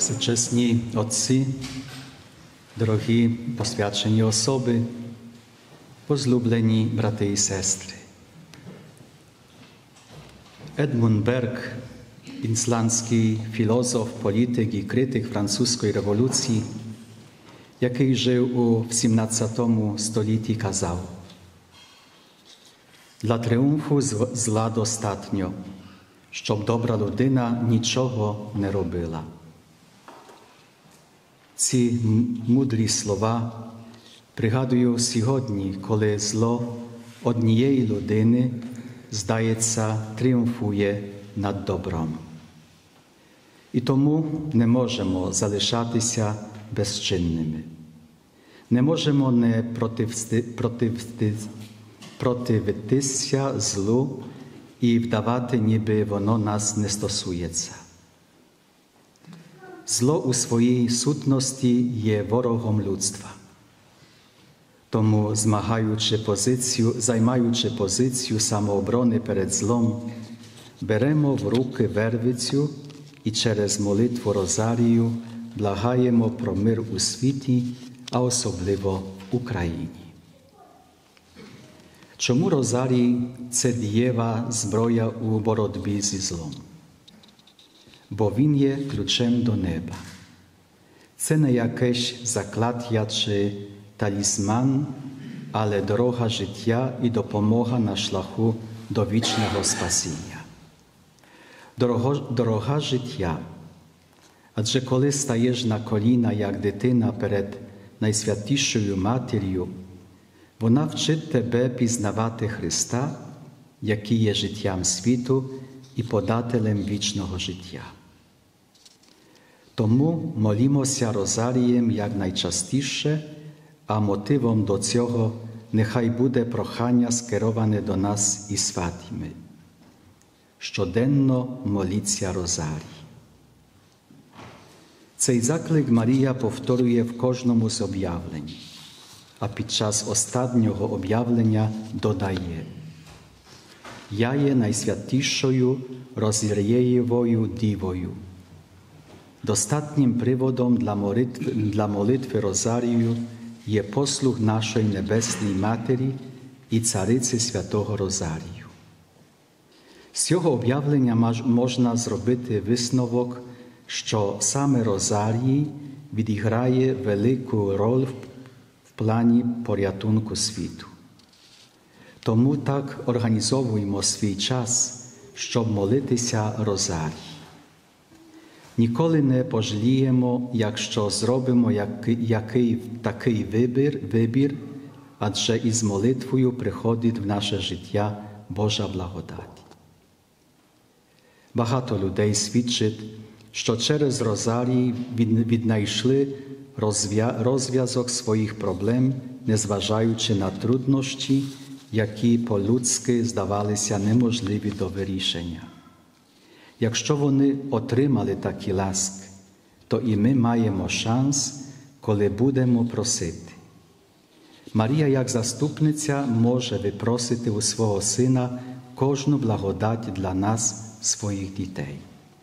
Всечесні отці, дорогі посвячені особи, возлюблені брати і сестри. Едмунд Берг, ісландський філософ, політик і критик французької революції, який жив у 17 столітті, казав: «Для тріумфу зла достатньо, щоб добра людина нічого не робила». Ці мудрі слова пригадую сьогодні, коли зло однієї людини, здається, тріумфує над добром. І тому не можемо залишатися безчинними. Не можемо не противитися злу і вдавати, ніби воно нас не стосується. Зло у своїй сутності є ворогом людства. Тому, займаючи позицію самооборони перед злом, беремо в руки вервицю і через молитву Розарію благаємо про мир у світі, а особливо в Україні. Чому Розарій – це дієва зброя у боротьбі зі злом? Бо він є ключем до неба. Це не якесь закляття чи талісман, але дорога життя і допомога на шляху до вічного спасіння. Дорога життя. Адже коли стаєш на коліна, як дитина, перед найсвятішою Матір'ю, вона вчить тебе пізнавати Христа, який є життям світу і подателем вічного життя. Тому молімося Розарієм якнайчастіше, а мотивом до цього нехай буде прохання, скероване до нас із святими. Щоденно моліться Розарій. Цей заклик Марія повторює в кожному з об'явлень, а під час останнього об'явлення додає: «Я є найсвятішою Розарієвою Дівою». Достатнім приводом для молитви Розарію є послуг нашої Небесної Матері і Цариці Святого Розарію. З цього об'явлення можна зробити висновок, що саме Розарій відіграє велику роль в плані порятунку світу. Тому так організовуємо свій час, щоб молитися Розарій. Ніколи не пожаліємо, якщо зробимо такий вибір, адже із молитвою приходить в наше життя Божа благодать. Багато людей свідчить, що через Розарій віднайшли розв'язок своїх проблем, незважаючи на труднощі, які по-людськи здавалися неможливі до вирішення. Якщо вони отримали такі ласки, то і ми маємо шанс, коли будемо просити. Марія, як заступниця, може випросити у свого Сина кожну благодать для нас, своїх дітей.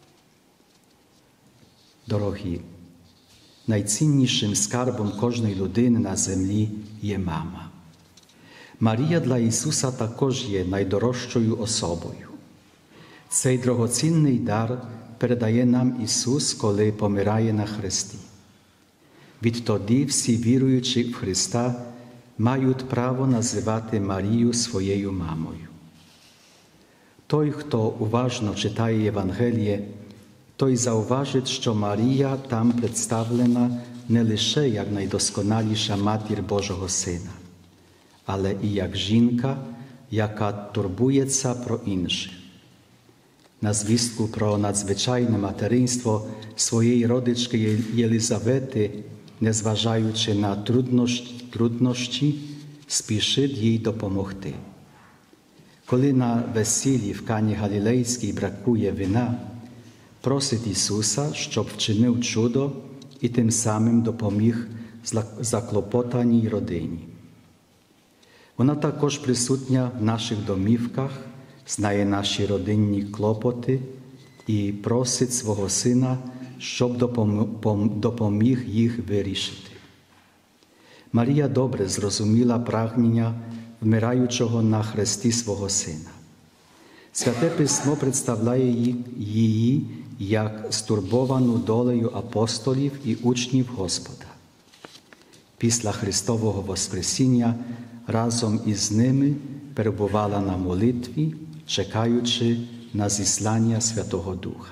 Дорогі, найціннішим скарбом кожної людини на землі є мама. Марія для Ісуса також є найдорожчою особою. Цей дорогоцінний дар передає нам Ісус, коли помирає на хресті. Відтоді всі віруючі в Христа мають право називати Марію своєю мамою. Той, хто уважно читає Євангеліє, той зауважить, що Марія там представлена не лише як найдосконаліша матір Божого Сина, але і як жінка, яка турбується про інших. На звістку про надзвичайне материнство своєї родички Єлизавети, незважаючи на труднощі, спішить їй допомогти. Коли на весіллі в Кані Галілейській бракує вина, просить Ісуса, щоб вчинив чудо і тим самим допоміг заклопотаній родині. Вона також присутня в наших домівках, знає наші родинні клопоти і просить свого Сина щоб допоміг їх вирішити. Марія добре зрозуміла прагнення вмираючого на хресті свого Сина. Святе Письмо представляє її як стурбовану долею апостолів і учнів Господа. Після Христового Воскресіння разом із ними перебувала на молитві, чекаючи на зіслання Святого Духа.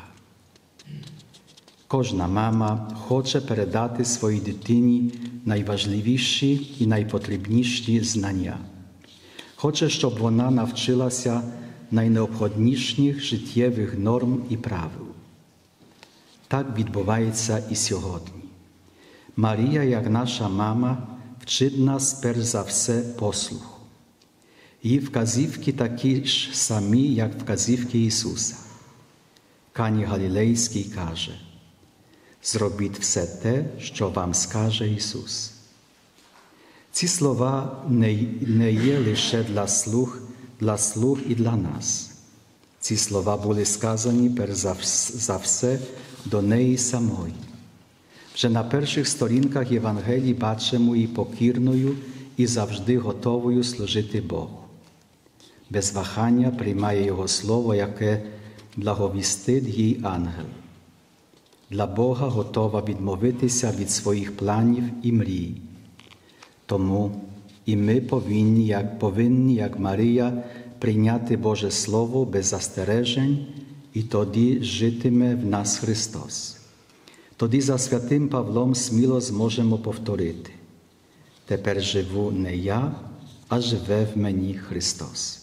Кожна мама хоче передати своїй дитині найважливіші і найпотрібніші знання. Хоче, щоб вона навчилася найнеобхідніших життєвих норм і правил. Так відбувається і сьогодні. Марія, як наша мама, вчить нас перш за все послуху. Її вказівки такі ж самі, як вказівки Ісуса. Кані Галілейський каже: «Зробіть все те, що вам скаже Ісус». Ці слова не є лише для слуг і для нас. Ці слова були сказані перш за все до неї самої. Вже на перших сторінках Євангелії бачимо її покірною і завжди готовою служити Богу. Без вагання приймає Його слово, яке благовістить їй ангел. Для Бога готова відмовитися від своїх планів і мрій. Тому і ми повинні, як Марія, прийняти Боже Слово без застережень, і тоді житиме в нас Христос. Тоді за святим Павлом сміло зможемо повторити: «Тепер живу не я, а живе в мені Христос».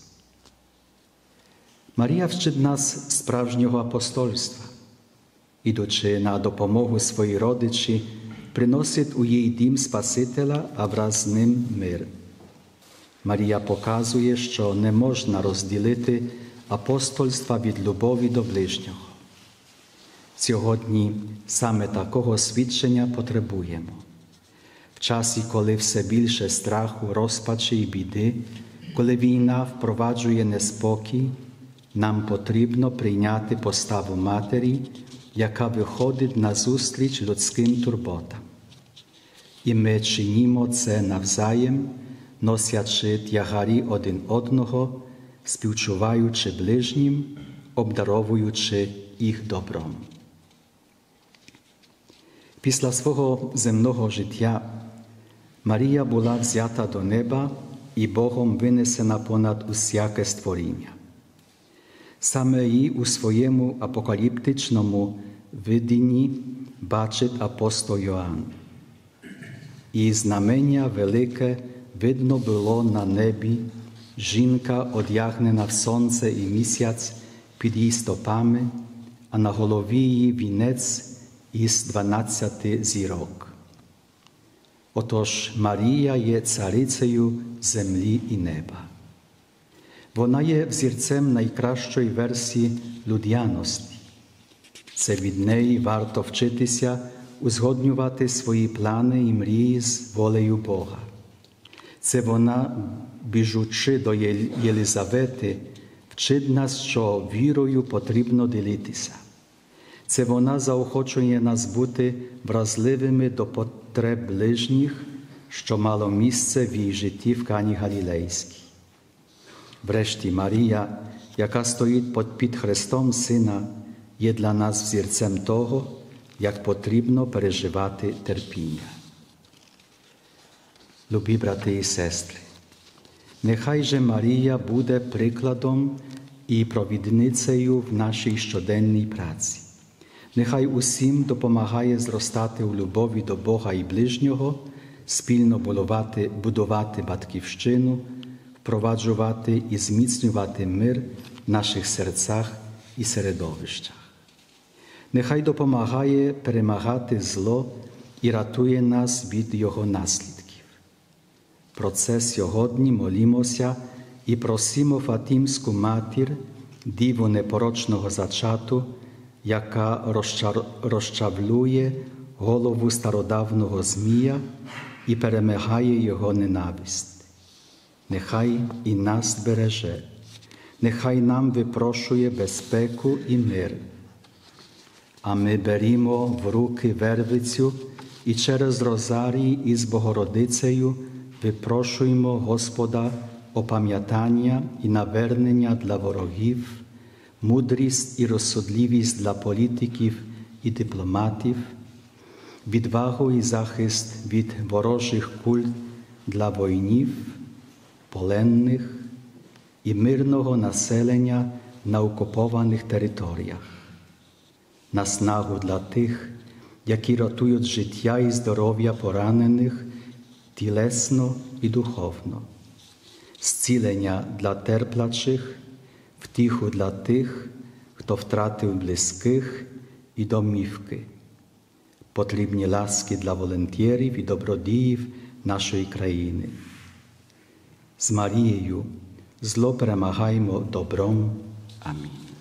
Марія вчить нас справжнього апостольства. Ідучи на допомогу своїй родичі, приносить у її дім Спасителя, а враз з ним мир. Марія показує, що не можна розділити апостольства від любові до ближнього. Сьогодні саме такого свідчення потребуємо. В часі, коли все більше страху, розпачі і біди, коли війна впроваджує неспокій, нам потрібно прийняти поставу матері, яка виходить назустріч людським турботам. І ми чинимо це навзаєм, носячи тягарі один одного, співчуваючи ближнім, обдаровуючи їх добром. Після свого земного життя Марія була взята до неба і Богом винесена понад усяке створіння. Саме її у своєму апокаліптичному видінні бачить апостол Йоанн. І знамення велике видно було на небі: жінка, одягнена в сонце і місяць під її стопами, а на голові її вінець із 12 зірок. Отож, Марія є царицею землі і неба. Вона є взірцем найкращої версії людяності. Це від неї варто вчитися узгоднювати свої плани і мрії з волею Бога. Це вона, біжучи до Єлизавети, вчить нас, що вірою потрібно ділитися. Це вона заохочує нас бути вразливими до потреб ближніх, що мало місце в її житті в Кані Галілейській. Врешті Марія, яка стоїть під хрестом Сина, є для нас взірцем того, як потрібно переживати терпіння. Любі брати і сестри, нехай же Марія буде прикладом і провідницею в нашій щоденній праці. Нехай усім допомагає зростати у любові до Бога і ближнього, спільно будувати батьківщину, впроваджувати і зміцнювати мир в наших серцях і середовищах. Нехай допомагає перемагати зло і рятує нас від його наслідків. Про це сьогодні молімося і просимо Фатімську матір, діву непорочного зачату, яка розчавлює голову стародавнього змія і перемагає його ненависть. Нехай і нас береже, нехай нам випрошує безпеку і мир. А ми берімо в руки вервицю і через Розарій із Богородицею випрошуємо Господа опам'ятання і навернення для ворогів, мудрість і розсудливість для політиків і дипломатів, відвагу і захист від ворожих куль для воїнів, поленних і мирного населення на окупованих територіях, наснагу для тих, які рятують життя і здоров'я поранених тілесно і духовно, зцілення для терплячих, втіху для тих, хто втратив близьких і домівки, потрібні ласки для волонтерів і добродіїв нашої країни. З Марією зло перемагаємо добром. Амінь.